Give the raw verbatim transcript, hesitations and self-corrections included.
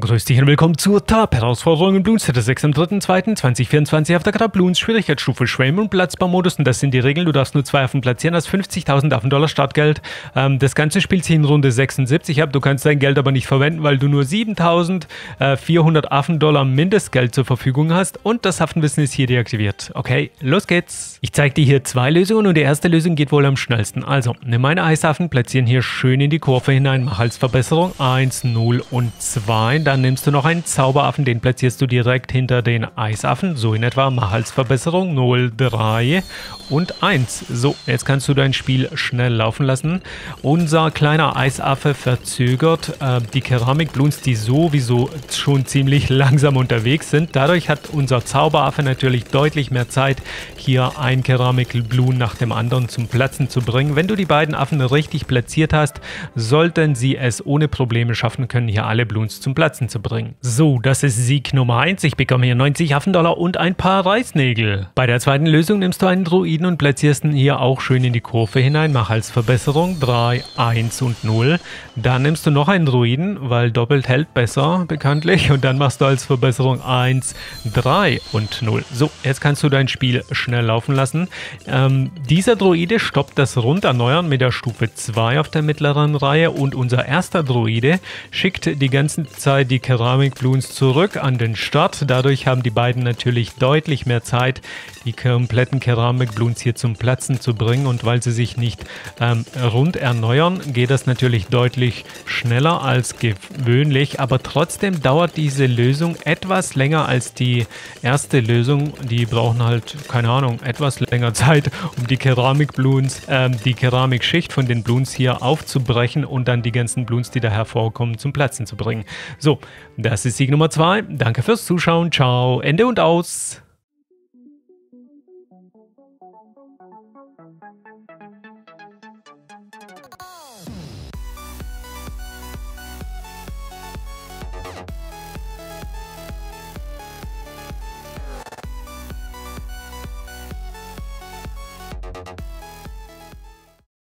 Grüß dich und willkommen zur Top-Herausforderung in Bloons City sechs am dritten zweiten zweitausendvierundzwanzig auf der Karte Bloons Schwierigkeitsstufe Schwämme und Platzbaumodus. Und das sind die Regeln. Du darfst nur zwei Affen platzieren, hast fünfzigtausend Affen-Dollar Startgeld. Ähm, das Ganze spielt sich in Runde sechsundsiebzig ab. Du kannst dein Geld aber nicht verwenden, weil du nur siebentausendvierhundert Affen-Dollar Mindestgeld zur Verfügung hast. Und das Hafenwissen ist hier deaktiviert. Okay, los geht's. Ich zeige dir hier zwei Lösungen und die erste Lösung geht wohl am schnellsten. Also, nimm eine Eisaffen, platzieren hier schön in die Kurve hinein, mach als Verbesserung eins, null und zwei. Dann nimmst du noch einen Zauberaffen, den platzierst du direkt hinter den Eisaffen, so in etwa, mach als Verbesserung null, drei und eins. So, jetzt kannst du dein Spiel schnell laufen lassen. Unser kleiner Eisaffe verzögert äh, die Keramikbloons, die sowieso schon ziemlich langsam unterwegs sind. Dadurch hat unser Zauberaffe natürlich deutlich mehr Zeit, hier ein Keramikbloon nach dem anderen zum Platzen zu bringen. Wenn du die beiden Affen richtig platziert hast, sollten sie es ohne Probleme schaffen können, hier alle Bloons zum Platzen zu bringen. So, das ist Sieg Nummer eins. Ich bekomme hier neunzig Affendollar und ein paar Reißnägel. Bei der zweiten Lösung nimmst du einen Druiden und platzierst ihn hier auch schön in die Kurve hinein. Mach als Verbesserung drei, eins und null. Dann nimmst du noch einen Druiden, weil doppelt hält besser, bekanntlich. Und dann machst du als Verbesserung eins, drei und null. So, jetzt kannst du dein Spiel schnell laufen lassen. Ähm, dieser Druide stoppt das Runderneuern mit der Stufe zwei auf der mittleren Reihe. Und unser erster Druide schickt die ganze Zeit die Keramikbloons zurück an den Start. Dadurch haben die beiden natürlich deutlich mehr Zeit, die kompletten Keramikbloons hier zum Platzen zu bringen. Und weil sie sich nicht ähm, rund erneuern, geht das natürlich deutlich schneller als gewöhnlich. Aber trotzdem dauert diese Lösung etwas länger als die erste Lösung. Die brauchen halt, keine Ahnung, etwas länger Zeit, um die Keramikbloons, ähm, die Keramikschicht von den Bloons hier aufzubrechen und dann die ganzen Bloons, die da hervorkommen, zum Platzen zu bringen. So, das ist Sieg Nummer zwei. Danke fürs Zuschauen. Ciao, Ende und aus.